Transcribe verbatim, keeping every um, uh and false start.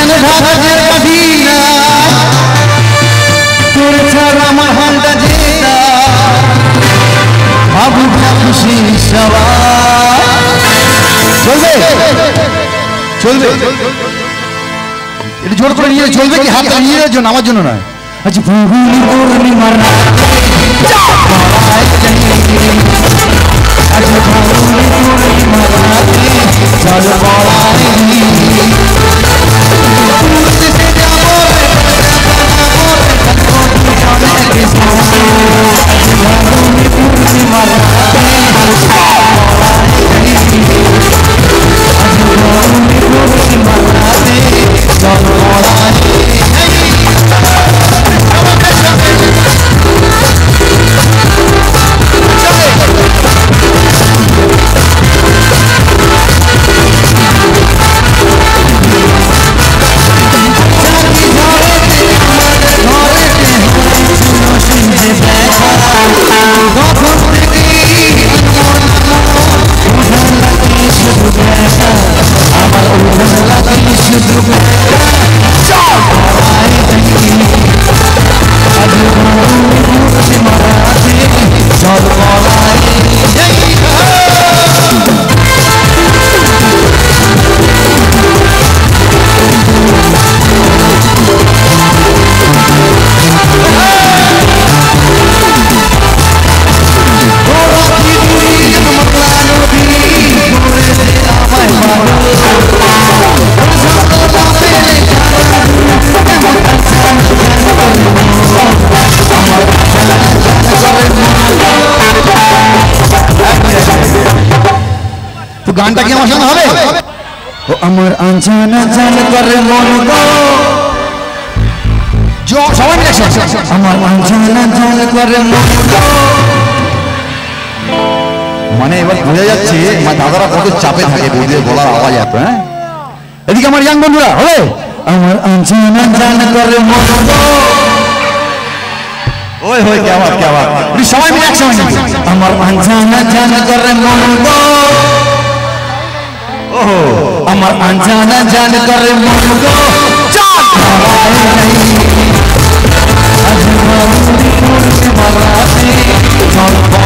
কেন ভাবছে পাবি না তোর ছাড়া আমার হালটা যেতা ভাবু খুশি চলবে চলবে এটা জোর করে নিয়ে চলবে কি হাতটা নিয়ে যাওয়ার জন্য আমার জন্য নয় আচ্ছা ফাগুনি পূর্ণিমার রাতে আচ্ছা ফাগুনি পূর্ণিমার রাতে চল পড়াই ফাগুনি পূর্ণিমার রাতে চল পড়াই গানটা কি আমার সঙ্গে হবে ও আমার আঞ্জানা জান করে মন গো জো সবাই মিলে আমার আঞ্জানা জান করে মন গো মানে এবার বোঝা যাচ্ছে আমার দাদারা কত চাপে থাকে বৌদির গলার আওয়াজ এত হ্যাঁ এদিকে আমার ইয়াং বন্ধুরা হবে আমার আঞ্জানা জান করে মন গো ওই হয় কি আওয়াজ কি আওয়াজ সবাই মিলে একসঙ্গে আমার আঞ্জানা জান করে মন গো আমার আঞ্জানা জান করে মন গো চল আজ মারুনি মুর্শিদ মারাতে চল